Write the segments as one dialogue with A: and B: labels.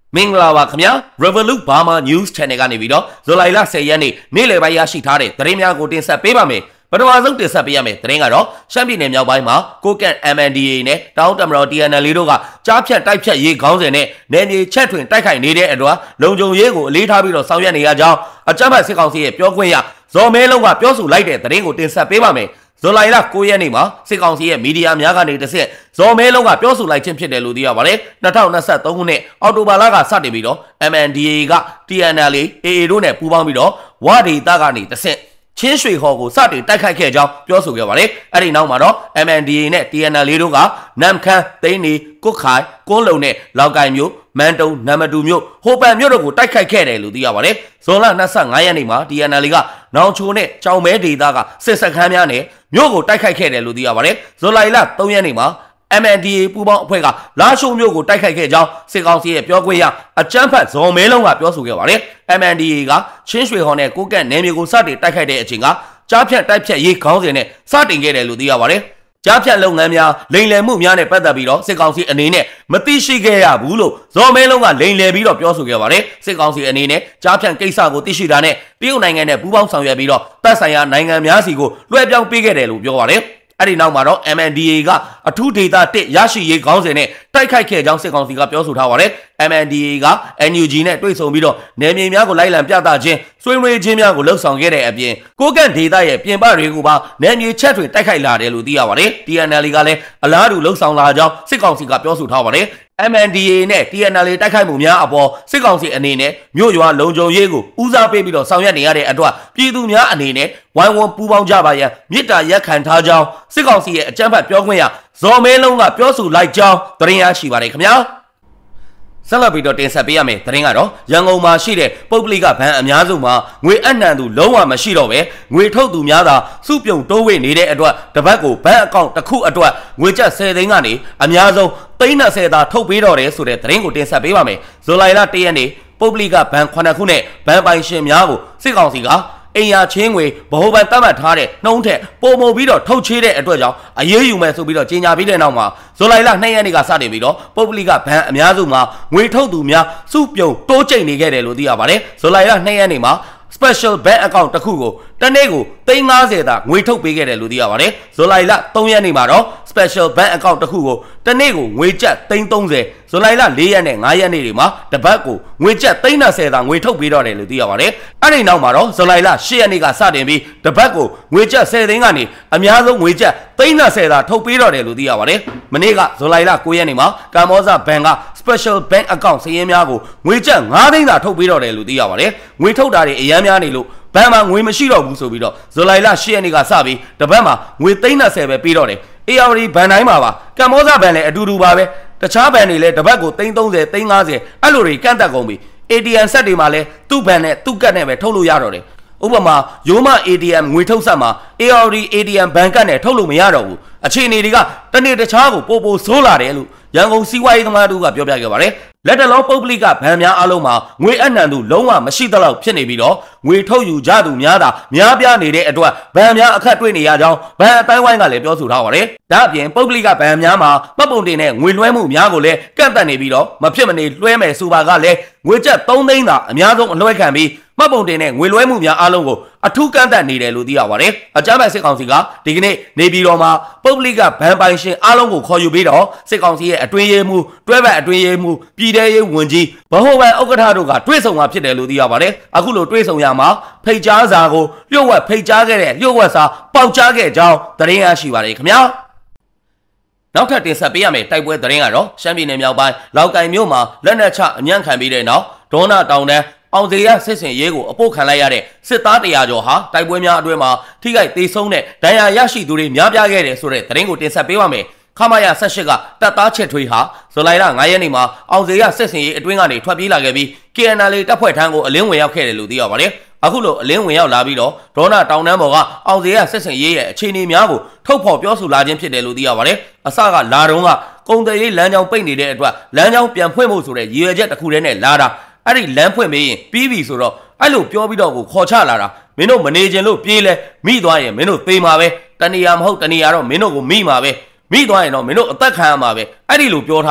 A: မင်္ဂလာပါခင်ဗျာ Revolut Burma News Channel ကနေပြီးတော့ဇူလိုင်လ10ရက်နေ့နေ့လယ်ပိုင်းရရှိထားတဲ့သတင်းများကိုတင်ဆက်ပေးပါမယ်ပထမဆုံးတင်ဆက်ပေးရမယ့်သတင်းကတော့ရှမ်းပြည်နယ်မြောက်ပိုင်းမှာကိုကန့် MNDAA နဲ့တောင်တမတော် TNL တို့ကကြားဖြတ်တိုက်ဖြတ်ရေးခေါင်းစဉ်နဲ့နယ်မြေချက်ထွင်တိုက်ခိုက်နေတဲ့အတွက်လုံခြုံရေးကိုအလေးထားပြီးတော့ဆောင်ရွက်နေရကြောင်းအကြမ်းဖက်စစ်ကောင်စီရဲ့ပြောခွင့်ရဇော်မဲလုံးကပြောဆိုလိုက်တဲ့သတင်းကိုတင်ဆက်ပေးပါမယ်ဇူလိုင်လ9ရက်နေ့မှာစစ်ကောင်စီရဲ့မီဒီယာများကနေတစ်ဆက်ဇော်မဲလုံးကပြောဆိုလိုက်ခြင်းဖြစ်တယ်လို့သိရပါတယ်2023ခုနှစ်အောက်တိုဘာလကစတင်ပြီးတော့ MNDAA က TNL AA တို့နဲ့ပူးပေါင်းပြီးတော့ဝဒေသကနေတစ်ဆက်ချင်းရွှေဟော်ကိုစတင်တိုက်ခိုက်ခဲ့ကြောင်းပြောဆိုခဲ့ပါတယ်။အဲ့ဒီနောက်မှာတော့ MNDAA နဲ့ TNL တို့ကနမ်ခမ်းသိန်းနီကုတ်ခိုင်ကွန်းလုံနဲ့လောက်ကိုင်မြို့မန်တုံနမတူမြို့ဟိုပန်မြို့တို့ကိုတိုက်ခိုက်ခဲ့တယ်လို့သိရပါတယ်။ဇွန်လ25ရက်နေ့မှာ TNL ကနောင်ချိုနဲ့ကြောင်မဲဒေသကစစ်စခန်းများနဲ့မြို့ကိုတိုက်ခိုက်ခဲ့တယ်လို့သိရပါတယ်။ဇူလိုင်လ3ရက်နေ့မှာMNDAA ပူးပေါင်းအဖွဲ့ကလာရှိုးမြို့ကိုတိုက်ခိုက်ခဲ့ကြောင်းစစ်ကောင်စီရဲ့ပြောခွင့်ရအကြမ်းဖက်ဇော်မဲလုံးကပြောဆိုခဲ့ပါတယ်။ MNDAA ကချင်းရွှေဟော်နဲ့ကိုကန့်နယ်မြေကိုစတင်တိုက်ခိုက်တဲ့အချိန်ကကြားဖြတ်တိုက်ဖြတ်ရေးခေါင်းစဉ်နဲ့စတင်ခဲ့တယ်လို့သိရပါတယ်။ကြားဖြတ်လုပ်ငန်းများလိမ်လည်မှုများနဲ့ပတ်သက်ပြီးတော့စစ်ကောင်စီအနေနဲ့မသိရှိခဲ့ရဘူးလို့ဇော်မဲလုံးကလိမ်လည်ပြီးတော့ပြောဆိုခဲ့ပါတယ်။စစ်ကောင်စီအနေနဲ့ကြားဖြတ်ကိစ္စကိုသိရှိတာနဲ့တရုတ်နိုင်ငံနဲ့ပူးပေါင်းဆောင်ရွက်ပြီးတော့တပ်ဆိုင်ရာနိုင်ငံများစီကိုလွှဲပြောင်းပေးခဲ့တယ်လို့ပြောပါတယ်။အဲ့ဒီနောက်မှာတော့ MNDAA ကအထူးဒေသ1ရရှိရေးခေါင်းစဉ်နဲ့တိုက်ခိုက်ခဲ့ကြောင်းစစ်ကောင်စီကပြောဆိုထားပါတယ်။ MNDAA က NUG နဲ့တွေ့ဆုံပြီးတော့နယ်မြေများကိုလိုက်လံပြသခြင်းဆွေးနွေးခြင်းများကိုလှုပ်ဆောင်ခဲ့တဲ့အပြင်ကိုကန့်ဒေသရဲ့ပြင်ပတွေကိုပါနယ်မြေချက်ထွင်တိုက်ခိုက်လာတယ်လို့သိရပါတယ်။ TNL ကလည်းအလားတူလှုပ်ဆောင်လာကြောင်းစစ်ကောင်စီကပြောဆိုထားပါတယ်။ MNDAA နဲ့ TNL တိုက်ခိုက်မှုများအပေါ်စစ်ကောင်စီအနေနဲ့မြို့ရွာလုံခြုံရေးကိုဦးစားပေးပြီးတော့ဆောင်ရွက်နေရတဲ့အတွက်ပြည်သူများအနေနဲ့ဝိုင်းဝန်းပူးပေါင်းကြပါရန်မြစ်တာရက်ခံထားကြောင်းစစ်ကောင်စီရဲ့အကြမ်းဖက်ပြောခွင့်ရဇော်မဲလုံးကပြောဆိုလိုက်ကြောင်းသတင်းရရှိပါတယ်ခင်ဗျာဆက်လက်ပြီးတော့တင်ဆက်ပေးရမယ်သတင်းကတော့ရန်ကုန်မှာရှိတဲ့ပုဂ္ဂလိကဘဏ်အများစုမှာငွေအနှံသူလုံးဝမရှိတော့ပဲငွေထုတ်သူများသာစုပြုံတိုးဝှေ့နေတဲ့အတွက်တပတ်ကိုဘဏ်အကောင့်တစ်ခုအတွက်ငွေကျပ်10သိန်းကနေအများဆုံး30သာထုတ်ပေးတော့တယ်ဆိုတဲ့သတင်းကိုတင်ဆက်ပေးပါမယ်ဇူလိုင်လ1ရက်နေ့ပုဂ္ဂလိကဘဏ်9ခုနဲ့ဘဏ်ပိုင်ရှင်များကိုစစ်ကောင်စီကအိမ်ယာချင်းငွေဗဟိုဘဏ်သတ်မှတ်ထားတဲ့နှုန်းထက်ပိုမိုပြီးတော့ထုတ်ချေးတဲ့အတွက်ကြောင့်အရေးယူမယ်ဆိုပြီးတော့ကြေညာပြီးတဲ့နောက်မှာဇူလိုင်လ2ရက်နေ့ကစတင်ပြီးတော့ပုဂ္ဂလိကဘဏ်အများစုမှာငွေထုတ်သူများစုပြုံတိုးကျိတ်နေခဲ့တယ်လို့သိရပါတယ်ဇူလိုင်လ2ရက်နေ့မှာSpecial Bank Account တစ်ခုကိုတနေ့ကို350သာငွေထုတ်ပေးခဲ့တယ်လို့သိရပါတယ်ဇူလိုင်လ3ရက်နေ့မှာတော့ Special Bank Account တစ်ခုကိုတနေ့ကိုငွေကျပ်330ဇူလိုင်လ4ရက်နဲ့5ရက်နေ့တွေမှာတပတ်ကိုငွေကျပ်330သာငွေထုတ်ပေးတော့တယ်လို့သိရပါတယ်အဲ့ဒီနောက်မှာတော့ဇူလိုင်လ10ရက်နေ့ကစတင်ပြီးတပတ်ကိုငွေကျပ်10သိန်းကနေအများဆုံးငွေကျပ်330သာထုတ်ပေးတော့တယ်လို့သိရပါတယ်မနေ့ကဇူလိုင်လ9ရက်နေ့မှာကမ္ဘောဇဘဏ်က Special Bank Account စာရင်းများကိုငွေကျပ်9သိန်းသာထုတ်ပေးတော့တယ်လို့သိရပါတယ်ငွေထုတ်တာတွေအများများနေလို့ဘဏ်မှာငွေမရှိတော့ဘူးဆိုပြီးတော့ဇူလိုင်လ10ရက်နေ့ကစပြီးတပတ်မှာငွေ330ပဲပေးတော့တယ်AR ဘဏ်တိုင်းမှာပါကမ္ဘောဇဘဏ်လည်းအတူတူပါပဲတခြားဘဏ်တွေလည်းတပတ်ကို330 350အဲ့လိုတွေကန့်တက်ကုန်ပြီ ATM ဆက်တွေမှာလည်းသူ့ဘဏ်နဲ့သူ့ကတ်နဲ့ပဲထုတ်လို့ရတော့တယ်ဥပမာရိုးမ ATM ငွေထုတ်ဆက်မှာ AR ATM ဘဏ်ကတ်နဲ့ထုတ်လို့မရတော့ဘူးအခြေအနေတွေကတနေ့တခြားကိုပိုဆိုးလာတယ်လို့ရန်ကုန်စီးပွားရေးသမားတို့ကပြောပြခဲ့ပါတယ်လက်တလုံးပုဂ္ဂလိကဘဏ်များအားလုံးမှာငွေအနှံသူလုံးဝမရှိသလောက်ဖြစ်နေပြီးတော့ငွေထုတ်ယူကြသူများသာများပြားနေတဲ့အတွက်ဘဏ်များအခက်တွေ့နေရကြောင်းဘဏ်အတိုင်းဝိုင်းကလည်းပြောဆိုထားပါတယ်ဒါအပြင်ပုဂ္ဂလိကဘဏ်များမှာမှတ်ပုံတင်နဲ့ငွေလွှဲမှုများကိုလည်းကန့်သတ်နေပြီးတော့မဖြစ်မနေလွှဲမယ်ဆိုပါကလည်းငွေကျပ်3သိန်းသာအများဆုံးအလွှဲခံပြီးမှတ်ပုံတင်နဲ့ငွေလွှဲမှုများအားလုံးကိုအထူးကန့်သတ်နေတယ်လို့သိရပါတယ်အကြမ်းဖက်စစ်ကောင်စီကဒီကနေ့နေပြည်တော်မှာပုဂ္ဂလိကဘဏ်ပိုင်ရှင်အားလုံးကိုခေါ်ယူပြီးတော့စစ်ကောင်စီရဲ့အတွင်းရေးမှူးတွဲဘက်အတွင်းရေးမှူးပြည်ထရေးဝန်ကြီးဗဟိုဘဏ်ဥက္ကဋ္ဌတို့ကတွေ့ဆုံမှာဖြစ်တယ်လို့သိရပါတယ်အခုလိုတွေ့ဆုံရမှာဖိတ်ကြားစာကိုလျှို့ဝှက်ဖိတ်ကြားခဲ့တဲ့လျှို့ဝှက်စာပေါက်ကြားခဲ့ကြောင်းသတင်းရရှိပါတယ်ခင်ဗျာနောက်ထပ်တင်ဆက်ပေးရမယ့်တိုက်ပွဲသတင်းကတော့ရှမ်းပြည်နယ်မြောက်ပိုင်းလောက်ကိုင်မြို့မှာလက်နက်ချအညံ့ခံပြီးတဲ့နောက်ဒေါနာတောင်တန်းအောင်စေရစစ်စင်ရေးကိုအပို့ခံလိုက်ရတဲ့စစ်သား100ကျော်ဟာတိုက်ပွဲများအတွင်းမှာထိခိုက်ဒေဆုံးတဲ့ဒဏ်ရာရရှိသူတွေများပြားခဲ့တယ်ဆိုတဲ့သတင်းကိုတင်ဆက်ပေးပါမယ်ခမာယာ18ကတပ်သားချက်ထွေးဟာဇူလိုင်လ9ရက်နေ့မှာအောင်စေရစစ်စင်ရေးအတွင်းကနေထွက်ပြေးလာခဲ့ပြီး KNL တပ်ဖွဲ့ထမ်းကိုအလင်းဝင်ရောက်ခဲ့တယ်လို့သိရပါတယ်အခုလိုအလင်းဝင်ရောက်လာပြီးတော့ဒေါနာတောင်တန်းပေါ်ကအောင်စေရစစ်စင်ရေးရဲ့အခြေအနေများကိုထုတ်ဖော်ပြောဆိုလာခြင်းဖြစ်တယ်လို့သိရပါတယ်အစကလာတော့ကကုန်တယ်ရေးလမ်းကြောင်းပိတ်နေတဲ့အတွက်လမ်းကြောင်းပြန်ဖွင့်ဖို့ဆိုတဲ့ရည်ရွယ်ချက်တစ်ခုတည်းနဲ့လာတာအဲ့ဒီလမ်းဖွင့်ပေးရင်ပြီးပြီဆိုတော့အဲ့လိုပြောပြီးတော့ကိုခေါ်ချလာတာမင်းတို့မနေခြင်းလို့ပြေးလဲမိသွားရင်မင်းတို့သေမှာပဲတဏီယာမဟုတ်တဏီယာတော့မင်းတို့ကိုမိမှာပဲမိသွားရင်တော့မင်းတို့အသက်ခံရမှာပဲအဲ့ဒီလိုပြောထားတယ်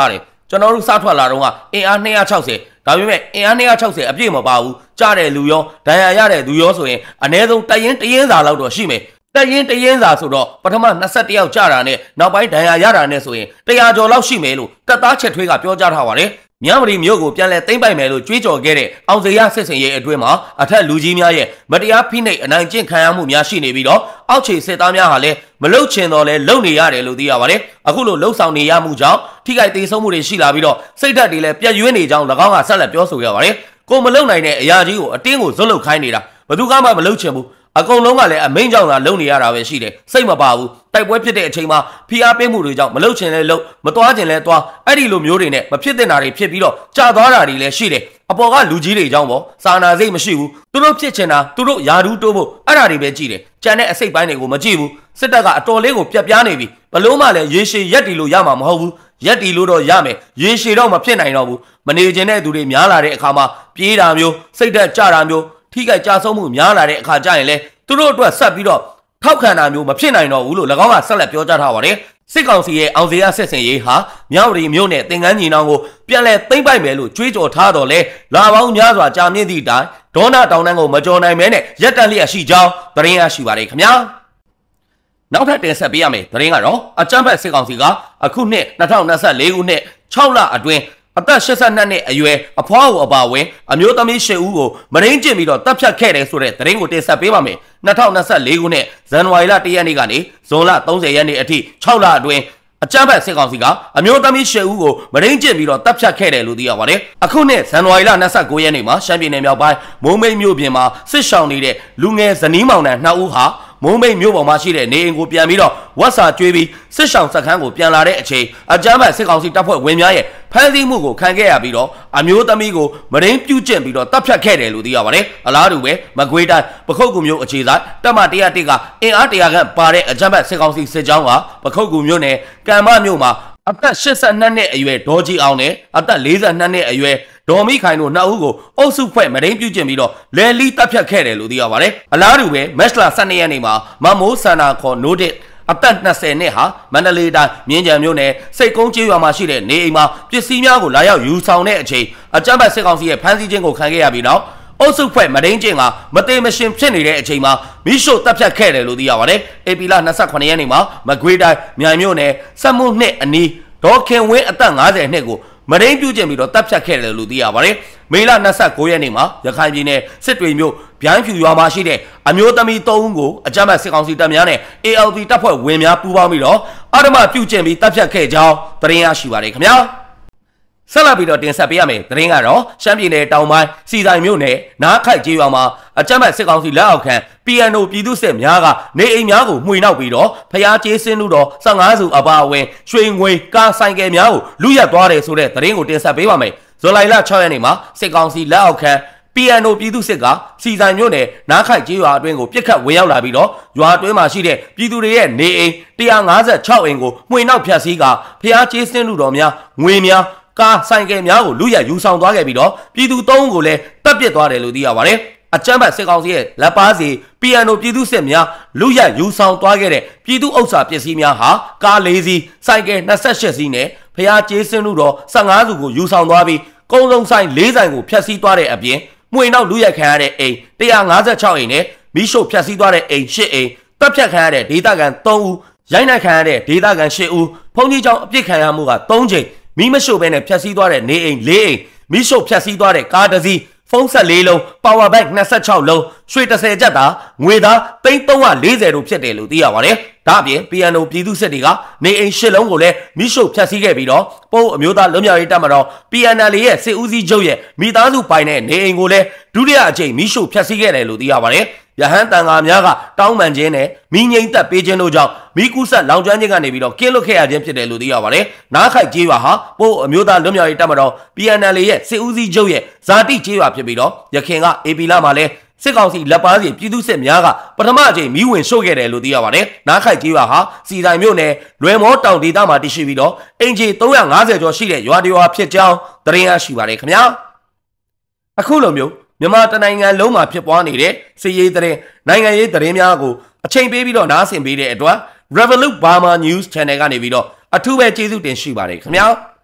A: ကျွန်တော်တို့စထွက်လာတော့ကအင်အား260ဒါပေမဲ့အင်အား260အပြည့်မပါဘူးကြားတဲ့လူရောဒဏ်ရာရတဲ့လူရောဆိုရင်အနည်းဆုံးတရင်စာလောက်တော့ရှိမယ်တရင်စာဆိုတော့ပထမ21ယောက်ကြတာနဲ့နောက်ပိုင်းဒဏ်ရာရတာနဲ့ဆိုရင်100ကျော်လောက်ရှိမယ်လို့တပ်သားချက်ထွေးကပြောကြားထားပါတယ်မြဝတီမြို့ကိုပြန်လဲသိမ်းပိုက်မယ်လို့ကြွေးကြော်ခဲ့တဲ့အောင်စရာစစ်စင်ရေးအတွင်းမှာအထက်လူကြီးများရဲ့မတရားဖိနှိပ်အနိုင်ကျင့်ခံရမှုများရှိနေပြီးတော့အောက်ခြေစစ်သားများဟာလည်းမလုတ်ချင်တော့လဲလုံနေရတယ်လို့သိရပါတယ်အခုလိုလှုပ်ဆောင်နေရမှုကြောင့်ထိခိုက်သေးဆုံးမှုတွေရှိလာပြီးတော့စိတ်ဓာတ်တွေလည်းပြည့်ရွေးနေကြောင်း၎င်းကဆက်လက်ပြောဆိုရပါတယ်ကိုမလုံနိုင်တဲ့အရာကြီးကိုအတင်းကိုဇွတ်လုတ်ခိုင်းနေတာဘယ်သူမှမလုံချင်ဘူးအကုန်လုံးကလည်းအမိန့်ကြောင့်သာလုံနေရတာပဲရှိတယ်စိတ်မပါဘူးတိုက်ပွဲဖြစ်တဲ့အချိန်မှာဖိအားပေးမှုတွေကြောင့်မလုံချင်လဲလုံမသွားချင်လဲသွားအဲ့ဒီလိုမျိုးတွေနဲ့မဖြစ်တဲ့နာတွေဖြစ်ပြီးတော့ကြာသွားတာတွေလည်းရှိတယ်အပေါ်ကလူကြီးတွေကြောင့်ပေါ့စာနာစိတ်မရှိဘူးသူတို့ဖြစ်ချင်တာသူတို့ယာဒူးတိုးဖို့အဲ့ဒါတွေပဲကြည့်တယ်ကြံတဲ့အစိတ်ပိုင်းတွေကိုမကြည့်ဘူးစစ်တပ်ကအတော်လေးကိုပြက်ပြားနေပြီဘလို့မှလည်းရေရှည်ရက်တီလို့ရမှာမဟုတ်ဘူးရက်တီလို့တော့ရမယ်ရေရှည်တော့မဖြစ်နိုင်တော့ဘူးမနေချင်တဲ့သူတွေများလာတဲ့အခါမှာပြေးတာမျိုးစိတ်ဓာတ်ကျတာမျိုးထိခိုက်ကြဆုံးမှုများလာတဲ့အခါကျရင်လဲသူတို့အတွက်ဆက်ပြီးတော့ထောက်ခံတာမျိုးမဖြစ်နိုင်တော့ဘူးလို့၎င်းကဆက်လက်ပြောကြားထားပါတယ်စစ်ကောင်စီရဲ့အောင်စရာစစ်စင်ရေးဟာမြောက်ရီမြို့နယ်သင်္ကန်းညီနောင်ကိုပြန်လဲသိမ့်ပိုက်မယ်လို့ကြွေးကြော်ထားတော့လဲလာပေါင်းများစွာကြာမြင့်သည့်တိုင်ဒေါနာတောင်တန်းကိုမကြော်နိုင်မဲနဲ့ရက်တက်လျက်ရှိကြောင်းသတင်းရရှိပါတယ်ခင်ဗျာနောက်ထပ်တင်ဆက်ပေးရမယ်သတင်းကတော့အကြမ်းဖက်စစ်ကောင်စီကအခုနှစ်2024ခုနှစ်6လအတွင်းအသက်82နှစ်အရွယ်အဖွားကိုအပါဝင်အမျိုးသမီး10ဦးကိုမရင်းကျင့်ပြီးတော့တပ်ဖြတ်ခဲ့တယ်ဆိုတဲ့သတင်းကိုတင်ဆက်ပေးပါမယ်2024ခုနှစ်ဇန်နဝါရီလ1ရက်နေ့ကနေဇွန်လ30ရက်နေ့အထိ6လအတွင်းအကြမ်းဖက်စစ်ကောင်စီကအမျိုးသမီး10ဦးကိုမရင်းကျင့်ပြီးတော့တပ်ဖြတ်ခဲ့တယ်လို့သိရပါတယ်အခုနှစ်ဇန်နဝါရီလ29ရက်နေ့မှာရှမ်းပြည်နယ်မြောက်ပိုင်းမုံမိတ်မြို့ပြင်မှာစစ်ရှောင်နေတဲ့လူငယ်ဇနီးမောင်နှံ2ဦးဟာမုံမိတ်မြို့ပေါ်မှာရှိတဲ့နေအိမ်ကိုပြန်ပြီးတော့ဝက်စာကျွေးပြီးစစ်ရှောင်စခန်းကိုပြန်လာတဲ့အချိန်အကြမ်းဖက်စစ်ကောင်စီတပ်ဖွဲ့ဝင်များရဲ့ဖမ်းဆီးမှုကိုခံခဲ့ရပြီးတော့အမျိုးသမီးကိုမရင်းပြုတ်ကျင့်ပြီးတော့တပ်ဖြတ်ခဲ့တယ်လို့သိရပါတယ်အလားတူပဲမကွေးတိုင်းပခုတ်ကူမြို့အခြေဆိုင်တပ်မ101ကအင်အား100ခန့်ပါတဲ့အကြမ်းဖက်စစ်ကောင်စီစစ်ကြောင်းကပခုတ်ကူမြို့နယ်ကံမမြို့မှာအသက်82နှစ်အရွယ်ဒေါ်ကြီးအောင်နဲ့အသက်42နှစ်အရွယ်ဒေါ်မိခိုင်တို့2ဦးကိုအုပ်စုဖွဲ့မရင်းပြုတ်ကျင့်ပြီးတော့လယ်လီတပ်ဖြတ်ခဲ့တယ်လို့သိရပါတယ်အလားတူပဲမက်စလာ12ရက်နေ့မှာမမိုးဆန္ဒခေါ်နိုဒစ်အသက်20နှစ်ဟာမန္တလေးတိုင်းမြင်းကြံမြို့နယ်စိတ်ကုန်းကျေးရွာမှာရှိတဲ့နေအိမ်မှာပစ္စည်းများကိုလာရောက်ယူဆောင်တဲ့အချိန်အကြမ်းဖက်စစ်ကောင်စီရဲ့ဖမ်းဆီးခြင်းကိုခံခဲ့ရပြီးတော့အုပ်စုဖွဲ့မရင်းကျင့်ကမသေးမရှင်ဖြစ်နေတဲ့အချိန်မှာမိရှို့တပ်ဖြတ်ခဲ့တယ်လို့သိရပါတယ်ဧပြီလ28ရက်နေ့မှာမကွေးတိုင်းမြိုင်မြို့နယ်စက်မှုနှစ်အနီးဒေါ်ခင်ဝင်းအသက်50နှစ်ကိုမရင်းပြုတ်ကျင့်ပြီးတော့တပ်ဖြတ်ခဲ့တယ်လို့သိရပါတယ်မေလ29ရက်နေ့မှာရခိုင်ပြည်နယ်စစ်တွေမြို့ဗျိုင်းဖြူရွာမှာရှိတဲ့အမျိုးသမီး3ဦးကိုအကြမ်းဖက်စစ်ကောင်စီတပ်များနဲ့ ALP တပ်ဖွဲ့ဝင်များပူးပေါင်းပြီးတော့အဓမ္မပြုတ်ကျင့်ပြီးတပ်ဖြတ်ခဲ့ကြောင်းသတင်းရရှိပါတယ်ခင်ဗျာဆက်လက်ပြီးတော့တင်ဆက်ပေးရမယ်သတင်းကတော့ရှမ်းပြည်နယ်တောင်ပိုင်းစီဆိုင်မြို့နယ်နားခိုက်ကျေးရွာမှာအကြမ်းဖက်စစ်ကောင်စီလက်အောက်ခံ PNO ပြည်သူ့စစ်များကနေအိမ်များကိုမှွေနှောက်ပြီးတော့ဖျားကျေးစင်းလူတော်15စုအပါအဝင်ရွှေငွေကားဆိုင်ကယ်များကိုလူရက်သွားတယ်ဆိုတဲ့သတင်းကိုတင်ဆက်ပေးပါမယ်ဇူလိုင်လ6ရက်နေ့မှာစစ်ကောင်စီလက်အောက်ခံ PNO ပြည်သူ့စစ်ကစီဆိုင်မြို့နယ်နားခိုက်ကျေးရွာအတွင်းကိုပြစ်ခတ်ဝင်ရောက်လာပြီးတော့ရွာအတွင်းမှာရှိတဲ့ပြည်သူတွေရဲ့နေအိမ်156အိမ်ကိုမှွေနှောက်ဖျက်ဆီးကဖျားကျေးစင်းလူတော်များငွေများကားဆိုင်ကယ်များကိုလူရယူဆောင်သွားခဲ့ပြီးတော့ပြည်သူ3ဦးကိုလည်းတပ်ပစ်သွားတယ်လို့သိရပါတယ်အကြမ်းဖက်စစ်ကောင်စီရဲ့လက်ပါစီ PNO ပြည်သူ့စစ်များလူရယူဆောင်သွားခဲ့တဲ့ပြည်သူ့ဥစ္စာပစ္စည်းများဟာကား4စီးဆိုင်ကယ်28စီးနဲ့ဖျားကျေးစင်းလူတော်15စုကိုယူဆောင်သွားပြီးကုန်းလုံးဆိုင်4ဆိုင်ကိုဖျက်ဆီးသွားတဲ့အပြင်မှွေနောက်လူရခံရတဲ့အိမ်156အိမ်နဲ့မိရှို့ဖျက်ဆီးသွားတဲ့အိမ်8အိမ်တပ်ဖြတ်ခံရတဲ့ဒေသခံ3ဦးရိုက်နှက်ခံရတဲ့ဒေသခံ8ဦးဖုန်ကြီးကျောင်းအပြစ်ခံရမှုက3ချိန်မိမရှို့ဘဲနဲ့ဖျက်ဆီးသွားတဲ့နေအိမ်4အိမ်မိရှို့ဖျက်ဆီးသွားတဲ့ကားတစ်စီးဖုန်းဆက်4လုံး power bank 26လုံးရွှေ30ကျပ်သားငွေသား340တို့ဖြစ်တယ်လို့သိရပါတယ်။ဒါအပြင် PNO ပြည်သူစစ်တွေကနေအိမ်8လုံးကိုလည်းမိရှို့ဖျက်ဆီးခဲ့ပြီးတော့ပို့အမျိုးသားလွတ်မြောက်ရေးတပ်မတော် PNL ရဲ့စစ်ဦးစီးချုပ်ရဲ့မိသားစုပိုင်တဲ့နေအိမ်ကိုလည်းဒုတိယအကြိမ်မိရှို့ဖျက်ဆီးခဲ့တယ်လို့သိရပါတယ်။ရဟန်းတန်ဃာများကတောင်းပန်ခြင်းနဲ့မိငိမ့်သက်ပေးခြင်းတို့ကြောင့်မိကူးဆက်လောင်ကျွမ်းခြင်းကနေပြီးတော့ကင်းလွတ်ခဲ့ရခြင်းဖြစ်တယ်လို့သိရပါတယ်။နားခိုက်ကျေးရွာဟာပို့အမျိုးသားလွတ်မြောက်ရေးတပ်မတော် PNL ရဲ့စစ်ဦးစီးချုပ်ရဲ့ဇာတိကျေးရွာဖြစ်ပြီးတော့ရခင်က AP လမှာလည်းစစ်ကောင်စီလက်ပါစီပြည်သူစစ်များကပထမအကြိမ်မီးဝင်ရှို့ခဲ့တယ်လို့သိရပါတယ်။နားခိုက်ကျေးရွာဟာစီဆိုင်မြို့နယ်လွယ်မောတောင်ဒေသမှာတည်ရှိပြီးတော့အင်ဂျီ350ကျော်ရှိတဲ့ရွာတရွာဖြစ်ကြောင်းသတင်းရရှိပါတယ်ခင်ဗျာ။အခုလိုမျိုးမြန်မာတနိုင်ငံလုံးမှာဖြစ်ပွားနေတဲ့စစ်ရေးသတင်းနိုင်ငံရေးသတင်းများကိုအချိန်ပေးပြီးတော့နားဆင်ပေးတဲ့အတွက် Revolut Burma News Channel ကနေပြီးတော့အထူးပဲကျေးဇူးတင်ရှိပါတယ်ခင်ဗျာ။